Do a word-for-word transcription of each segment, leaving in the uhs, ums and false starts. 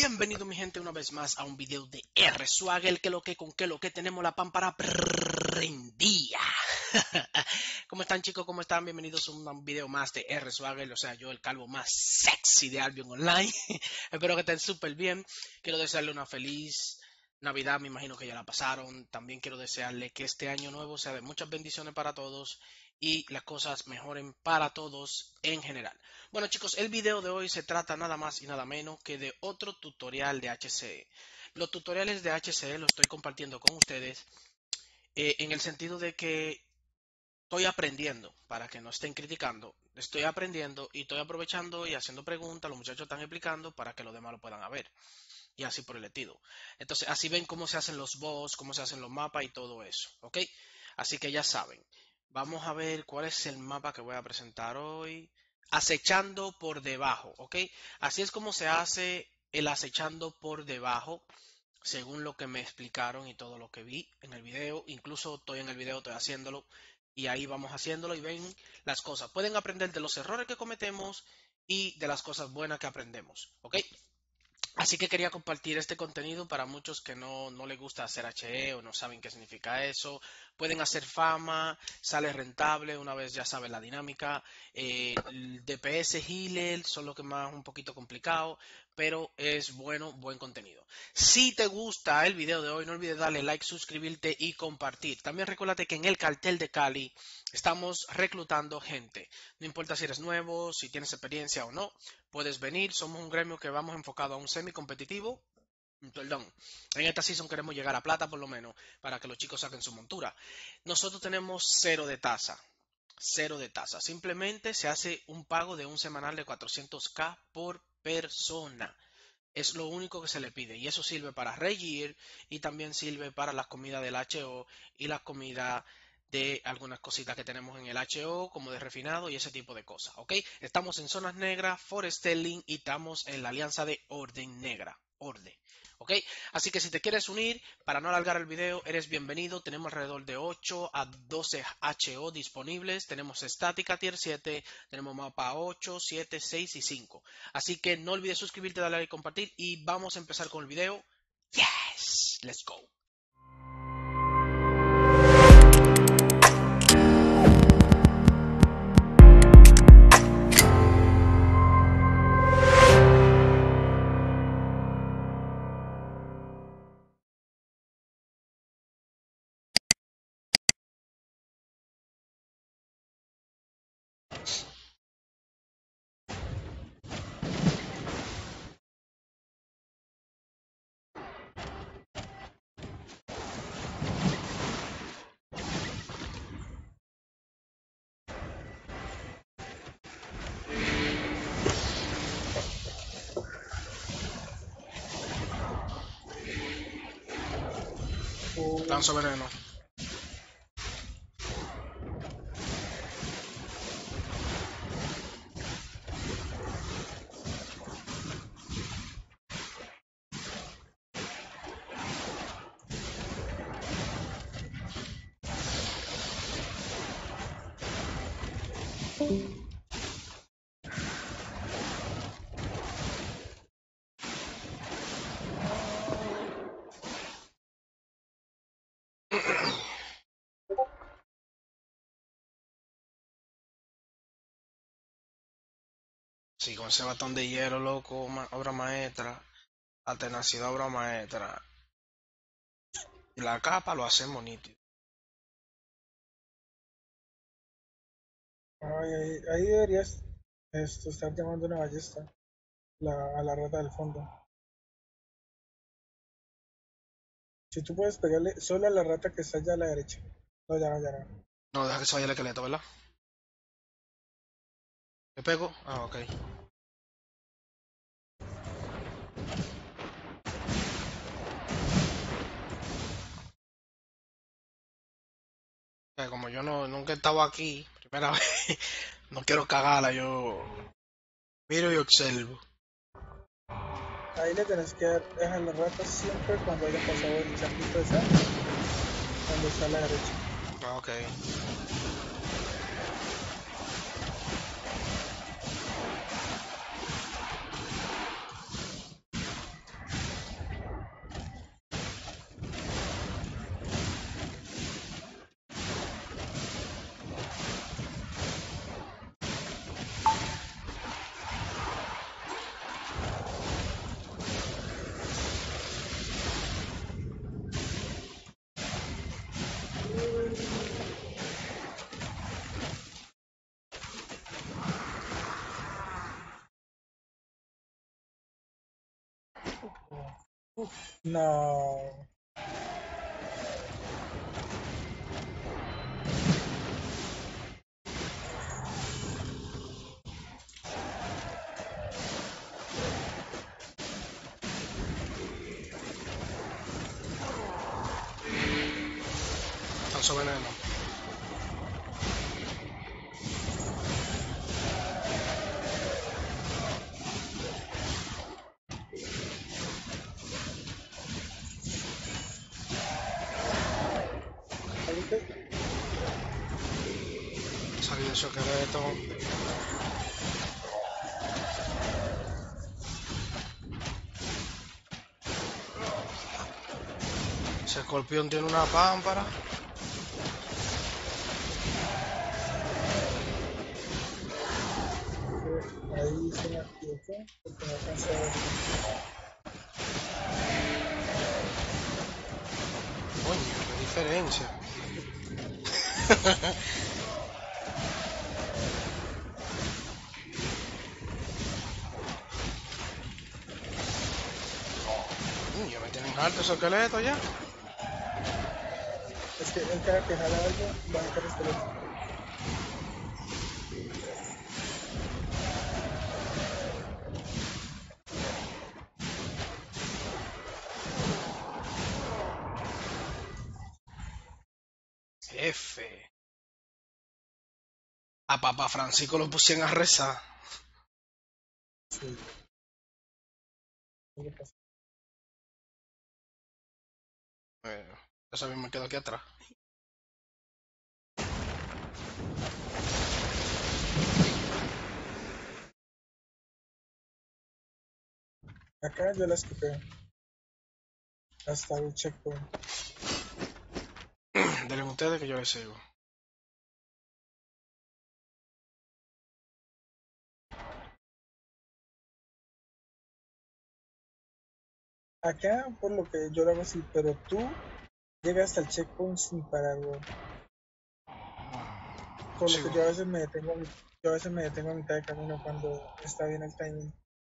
Bienvenido mi gente una vez más a un video de R-Swag, el que lo que con que lo que tenemos la pámpara prendía. ¿Cómo están chicos? ¿Cómo están? Bienvenidos a un video más de R-Swag, o sea yo el calvo más sexy de Albion Online. Espero que estén súper bien. Quiero desearle una feliz Navidad, me imagino que ya la pasaron. También quiero desearle que este año nuevo sea de muchas bendiciones para todos y las cosas mejoren para todos en general. Bueno chicos, el video de hoy se trata nada más y nada menos que de otro tutorial de H C E. Los tutoriales de H C E los estoy compartiendo con ustedes eh, en el sentido de que estoy aprendiendo, para que no estén criticando. Estoy aprendiendo y estoy aprovechando y haciendo preguntas, los muchachos están explicando para que los demás lo puedan ver. Y así por el estilo. Entonces así ven cómo se hacen los boss, cómo se hacen los mapas y todo eso, ¿ok? Así que ya saben. Vamos a ver cuál es el mapa que voy a presentar hoy. Acechando por debajo, ¿ok? Así es como se hace el acechando por debajo, según lo que me explicaron y todo lo que vi en el video. Incluso estoy en el video, estoy haciéndolo y ahí vamos haciéndolo y ven las cosas. Pueden aprender de los errores que cometemos y de las cosas buenas que aprendemos, ¿ok? Así que quería compartir este contenido para muchos que no, no les gusta hacer H E o no saben qué significa eso. Pueden hacer fama, sale rentable, una vez ya saben la dinámica. Eh, el D P S, healer, son lo que más un poquito complicado, pero es bueno, buen contenido. Si te gusta el video de hoy, no olvides darle like, suscribirte y compartir. También recuérdate que en el cartel de Cali estamos reclutando gente. No importa si eres nuevo, si tienes experiencia o no. Puedes venir, somos un gremio que vamos enfocado a un semi-competitivo. Perdón, en esta season queremos llegar a plata por lo menos para que los chicos saquen su montura. Nosotros tenemos cero de tasa, cero de tasa. Simplemente se hace un pago de un semanal de cuatrocientos K por persona. Es lo único que se le pide y eso sirve para regir y también sirve para las comidas del H O y las comidas de algunas cositas que tenemos en el H O, como de refinado y ese tipo de cosas, ¿ok? Estamos en Zonas Negras, Forestelling y estamos en la alianza de Orden Negra, Orden, ¿ok? Así que si te quieres unir, para no alargar el video, eres bienvenido. Tenemos alrededor de ocho a doce H O disponibles. Tenemos estática tier siete, tenemos mapa ocho, siete, seis y cinco. Así que no olvides suscribirte, darle like y compartir y vamos a empezar con el video. Yes, let's go. Lanzo veneno. Sí, con ese batón de hierro, loco, ma- obra maestra. La tenacidad, obra maestra. Y la capa lo hacemos nítido. Ay, ahí, ahí deberías esto, estar llamando una ballesta la, a la rata del fondo. Si tú puedes pegarle solo a la rata que está allá a la derecha. No, ya no, ya no. No, deja que se vaya el esqueleto, ¿verdad? ¿Me pego? Ah, ok. Eh, como yo no nunca he estado aquí, primera vez, no quiero cagarla, yo miro y observo. Ahí le tenés que dar a la rata siempre cuando haya pasado el charquito de sal, cuando está a la derecha. Ah, ok. No. Lanzo veneno. ¿Saliste? Salí de su esqueleto. Ese escorpión tiene una pámpara. Ahí se me equivoqué porque no alcancé a ver. Coño, qué diferencia. Coño, me tienen harto esos esqueletos ya. Es que él cada que jala algo va a estar esqueleto. F. A Papa Francisco lo pusieron a rezar. Sí. ¿Qué le pasa? Eh, Eso mismo me quedo aquí atrás. Acá yo la esquipé hasta el checkpoint. Denle ustedes que yo les sigo. Acá, por lo que yo lo hago así, pero tú llegas hasta el checkpoint sin parar, weón. Por lo que Sigo. yo a veces me detengo, yo a veces me detengo a mitad de camino cuando está bien el timing.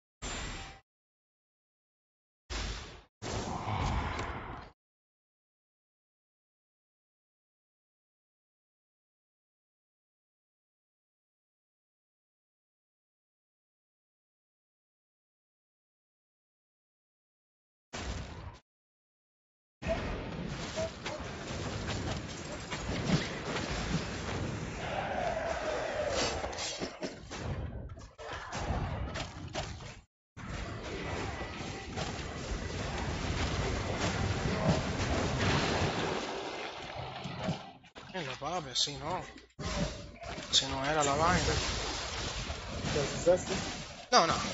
Mira, papi, así no. Así no era la vaina. ¿Te asustaste? No, no.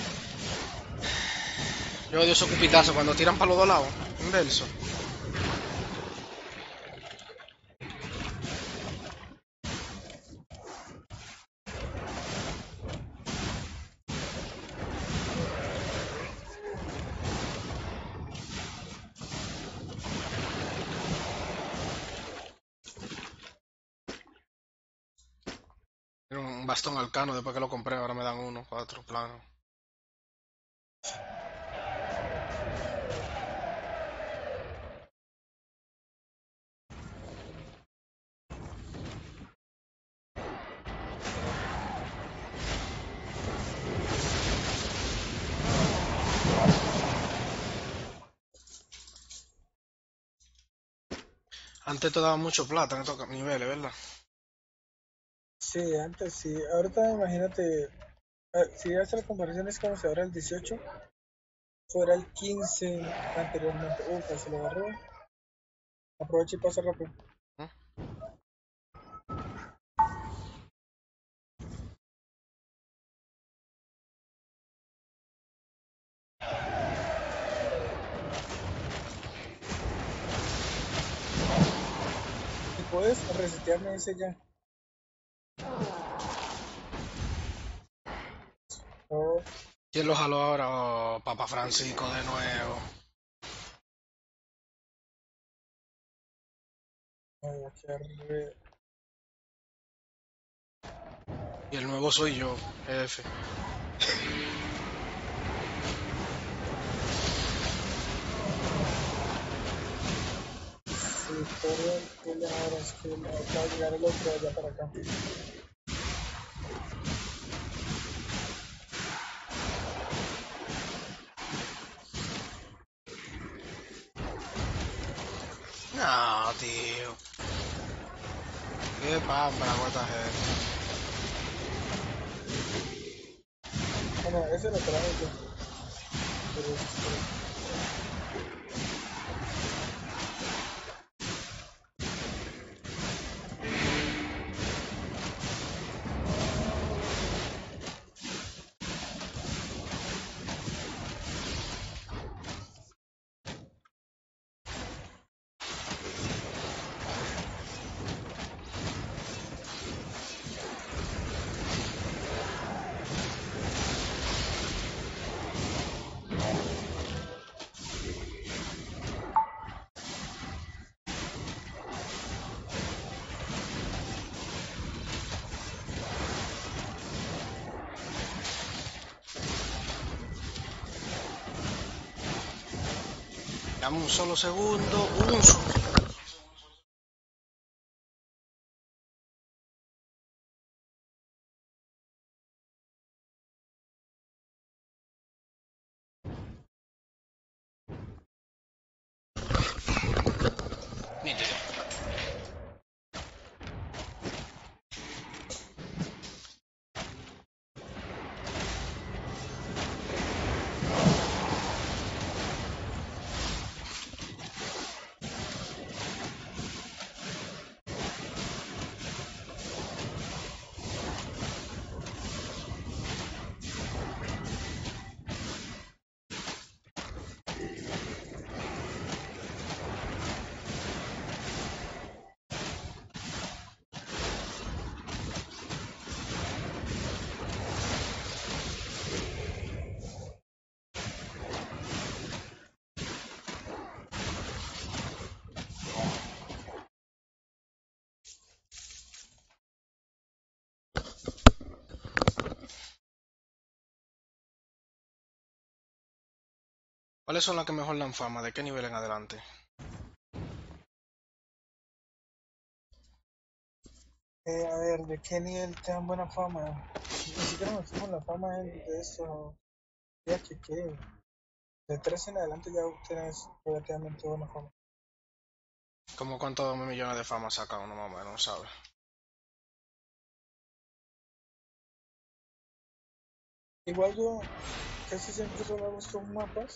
Yo odio esos cupitazos cuando tiran para los dos lados. Inverso. Era un bastón arcano después que lo compré. Ahora me dan uno, cuatro planos. Antes te daba mucho plata en estos niveles, ¿verdad? Sí, antes sí. Ahorita imagínate, eh, si haces la comparación es como si ahora el dieciocho fuera el quince anteriormente. Ufa, se lo agarró. Aprovecha y pasa rápido. ¿Mm? Si puedes, resetearme ese ya. Oh, ¿Quién lo jaló ahora? Oh, Papa Francisco de nuevo. ay, aquí arre- Y el nuevo soy yo, F. es que acaba de llegar el otro de allá para acá. No, tío. Qué pámpara con esta gente. Bueno, ese lo traje yo. Pero, pero, Dame un solo segundo. Un solo. Nítido. ¿Cuáles son las que mejor dan fama? ¿De qué nivel en adelante? eh, a ver, ¿de qué nivel te dan buena fama? Ni siquiera nos fuimos la fama de, de esto. Ya que, que de tres en adelante ya tienes relativamente buena fama. ¿Cómo cuántos millones de fama saca uno más o menos, sabes? Igual yo casi siempre solo hago estos mapas.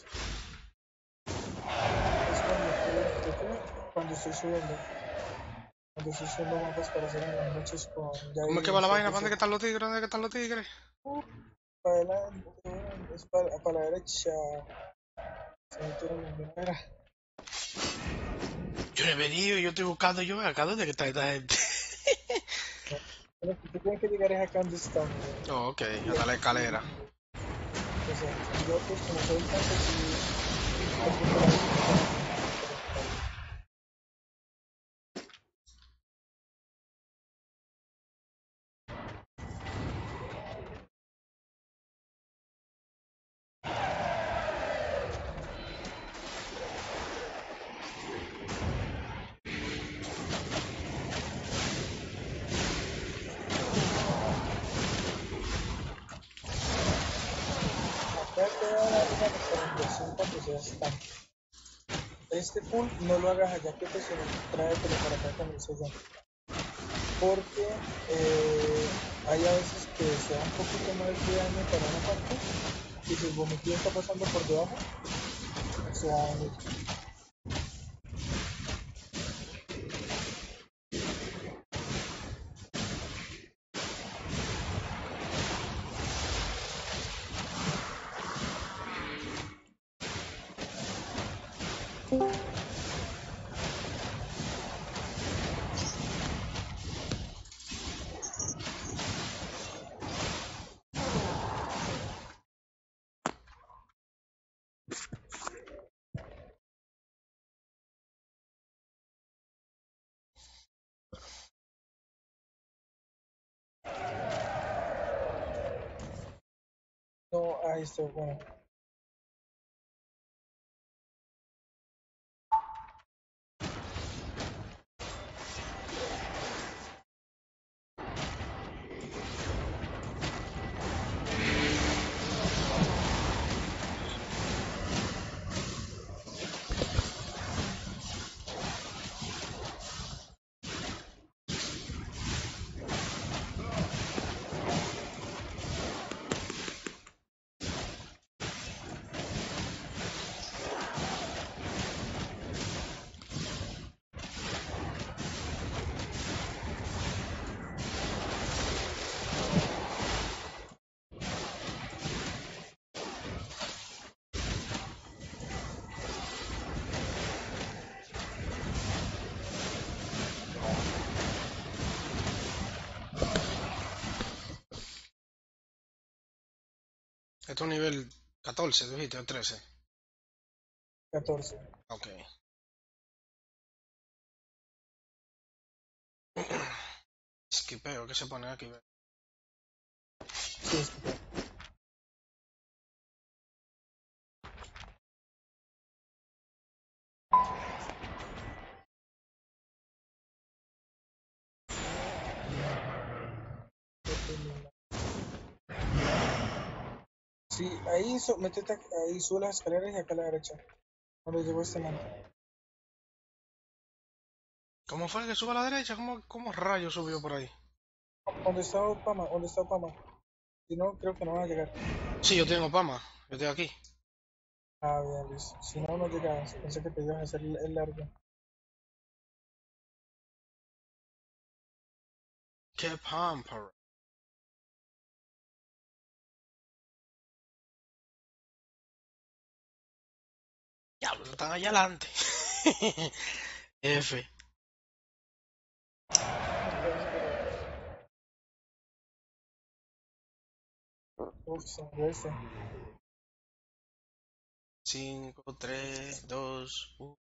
Es cuando estoy, cuando estoy subiendo. Cuando estoy subiendo mapas para hacer en las noches con ya ¿Cómo es que va la evidencias vaina? de ¿Para dónde eso. que están los tigres? ¿Dónde que están los tigres? Para adelante, es para, para la derecha. Se metieron en mi manera. Yo no he venido, yo estoy buscando yo acá. ¿Dónde que está esta gente? Lo que tú tienes que llegar es acá donde están. Oh, ok, Y, hasta la y, escalera. o sea, yo pues como soy tanto si acá te va a dar una recomendación cuando seas tanque. Este full no lo hagas allá que te sino tráetelo para acá con el sellón. Porque eh, hay a veces que se da un poquito más de daño para una parte y si el vomitillo está pasando por debajo, se va a dañar. No, ahí está, bueno. Esto es nivel catorce, dijiste, o trece. catorce. Ok. Skipeo, ¿qué se pone aquí? Sí, sí. Sí, ahí, so, métete, ahí sube las escaleras y acá a la derecha. Cuando llegó este man. ¿Cómo fue que sube a la derecha? ¿Cómo, cómo rayos subió por ahí? ¿Dónde está Opama? ¿Dónde está Opama? Si no, creo que no va a llegar. Sí, yo tengo Pama. Yo estoy aquí. Ah, bien, listo. Si no, no llegabas. Pensé que te ibas a hacer el, el largo. ¡Qué pamper! Diablo, están allá adelante. F. Uf, se murió este. cinco, tres, dos, uno.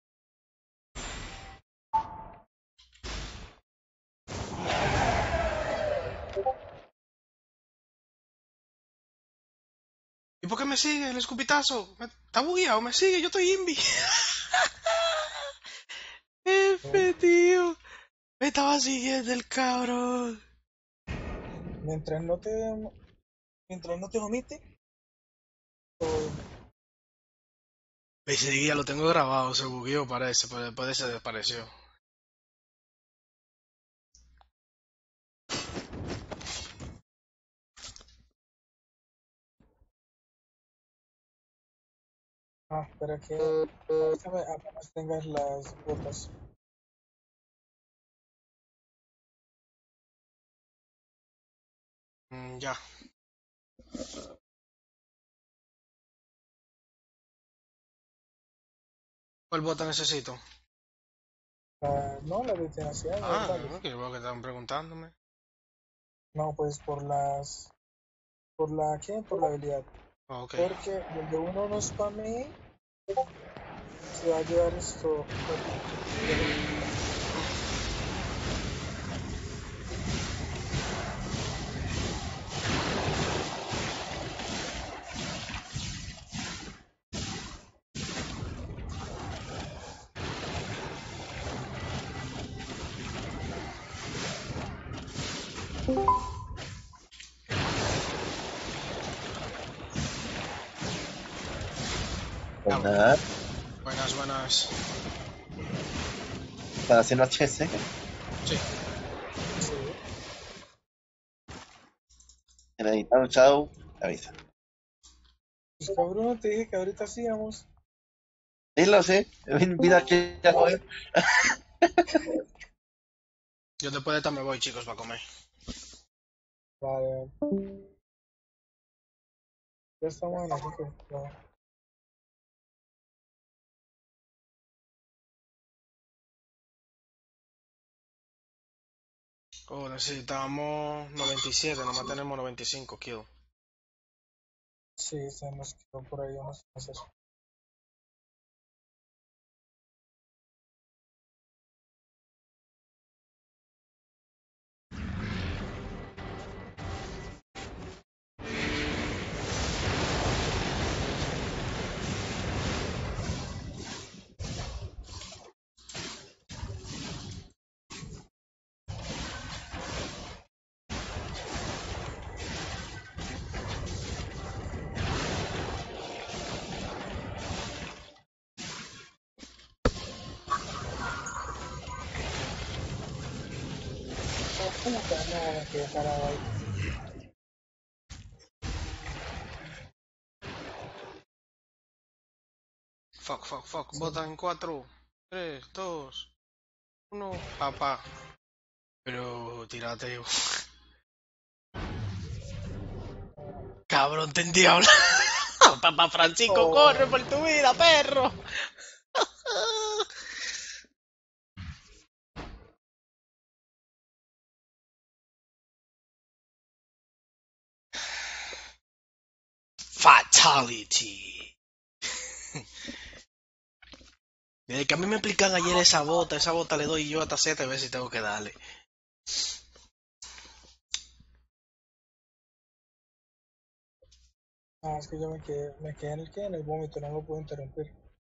¿Y por qué me sigue el escupitazo? Me- Está bugueado, me sigue, yo estoy invi. ¿Eh? F, tío. Me estaba siguiendo el cabrón. Mientras no te, mientras no te vomite, todo bien. Ese día lo tengo grabado, se bugueó parece, pero después de se desapareció. Ah, para que avísame apenas tengas las botas. Mm, ya. ¿Cuál bota necesito? Ah, no, la de tenacidad Ah, normales. no, que yo veo que estaban preguntándome. No, pues por las, por la, ¿qué? Por la habilidad. Ah, ok. Porque donde uno no spamee, se va a llevar esto. Diablo. Buenas, Buenas, buenas. para hacer H S. Sí. Sí. En editado, chao, avisa. Pues cabrón, te dije que ahorita hacíamos. Sí, lo sé, vida que ya joder. Yo después de esta me voy, chicos, para comer. Vale, ya estamos en la jefe. No. Oh, necesitamos noventa y siete, nomás tenemos noventa y cinco kills. Sí, se nos quedó por ahí unos meses. Oh, puta, no, me quedé parado ahí. Fuck, fuck, fuck. Sí. Bota en cuatro, tres, dos, uno. Papá. Pero tírate. Cabrón, te endiabla. Papá Francisco, corre Oh, por tu vida, perro. Fatality. Desde que a mí me explican ayer esa bota, esa bota le doy yo hasta siete veces y tengo que darle. Ah, es que yo me quedé, me quedé en el que en el vómito, no lo puedo interrumpir.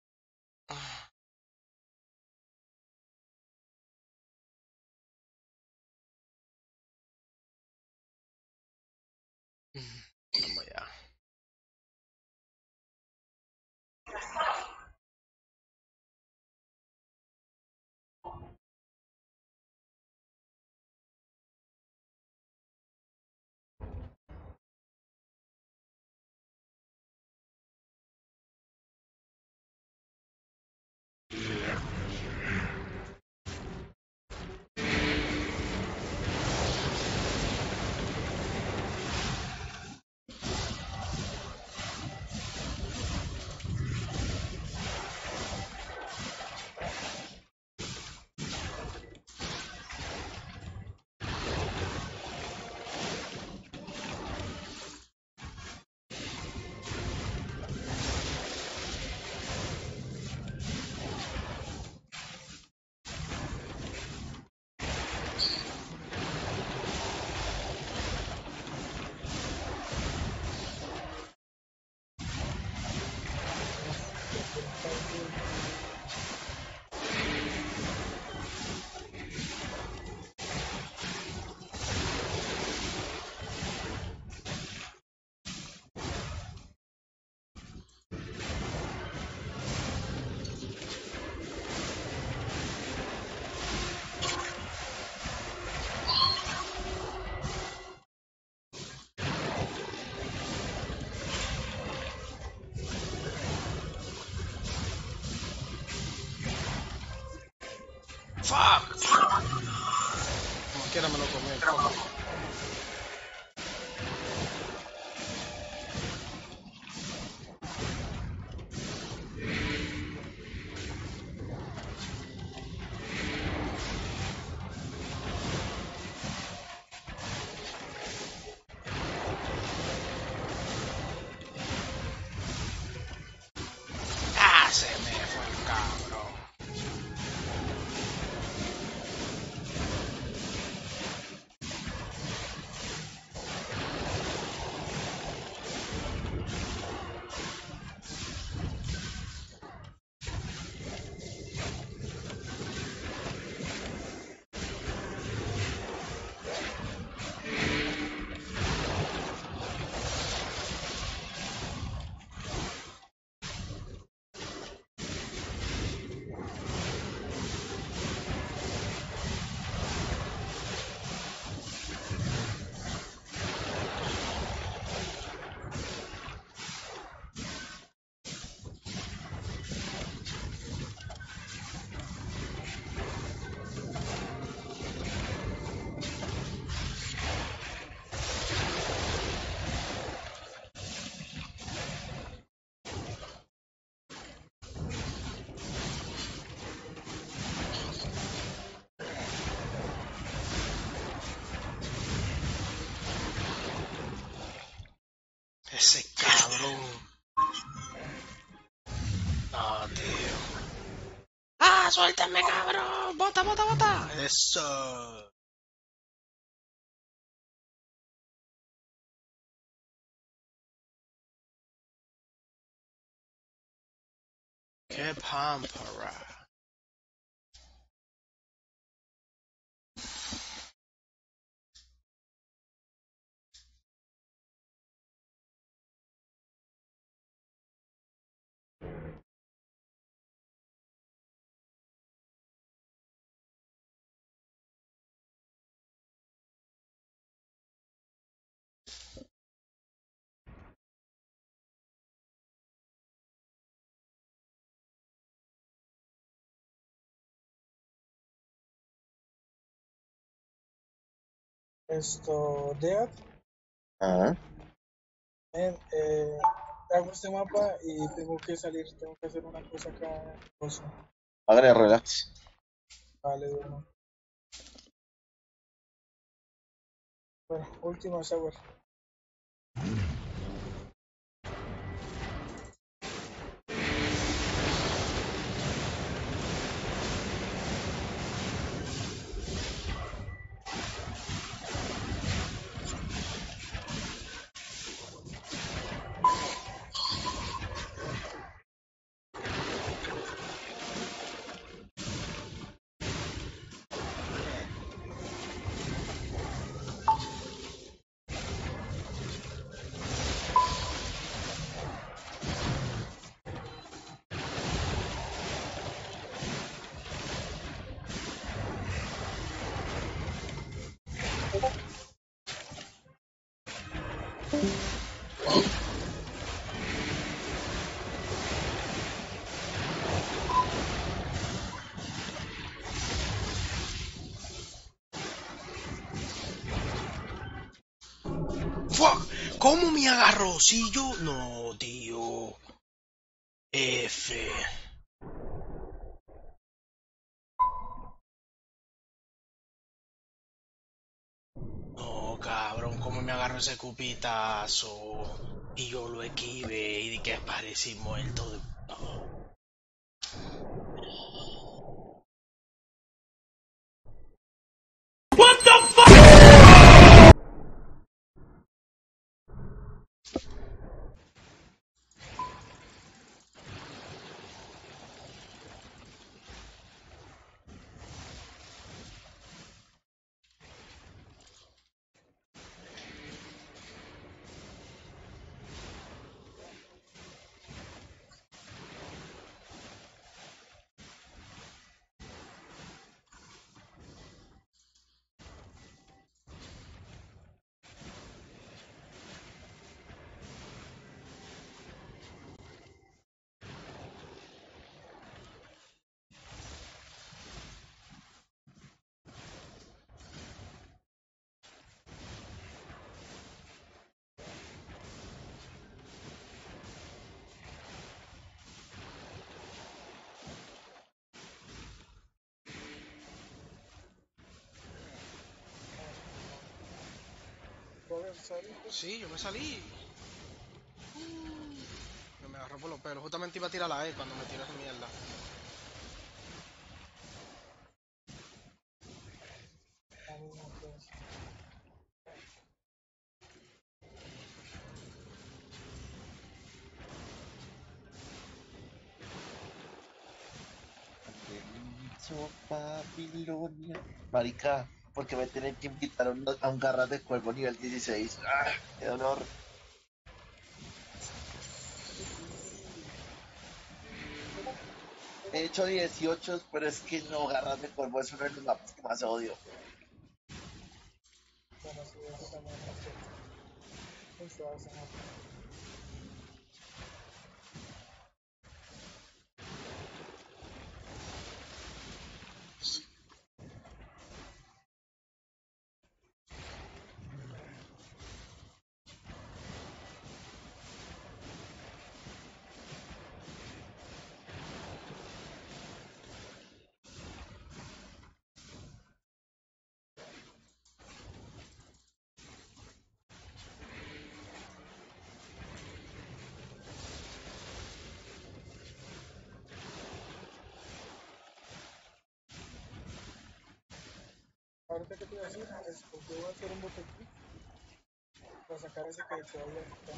Vamos allá. Fuck. Como quiera me lo comí el fuck. Ah, se me fue el cabrón. Ese cabrón. Ah, tío. Ah, suéltame, cabrón. Bota, bota, bota. Eso. Qué pámpara. Esto, Death, Ajá. eh, eh, hago este mapa y tengo que salir, tengo que hacer una cosa acá. Cosa. Hágale relax. Vale, bueno. Bueno, última shower. ¡Fuck! ¿Cómo me agarró? Si yo... No, tío. F. No, cabrón, ¿cómo me agarró ese cupitazo? Y yo lo esquivé y di que parecí muerto. De... No. Sí, yo me salí. Uh, me agarró por los pelos. Justamente iba a tirar la E cuando me tiró esa mierda. Babilonia. Marica, porque me tienen que invitar a un, a un garras de cuervo nivel dieciséis. ¡Ah! ¡Qué dolor! He hecho dieciocho, pero es que no, garras de cuervo es uno de los mapas que más odio. Bueno, sí, eso también es cierto. Muy suave ese mapa. Ahorita que te iba a decir, es, pues yo voy a hacer un bote aquí para sacar ese que se vaya acá.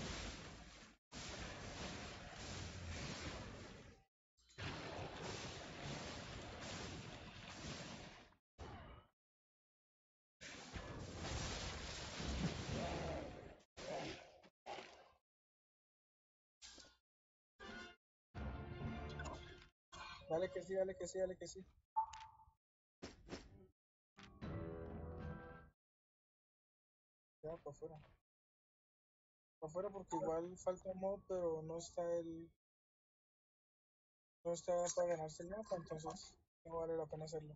Dale que sí, dale que sí, dale que sí. Ya, para afuera. Para afuera porque igual falta mod, pero no está el... No está para ganarse el mapa, entonces no vale la pena hacerlo.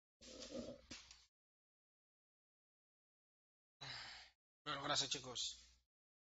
Bueno, gracias chicos.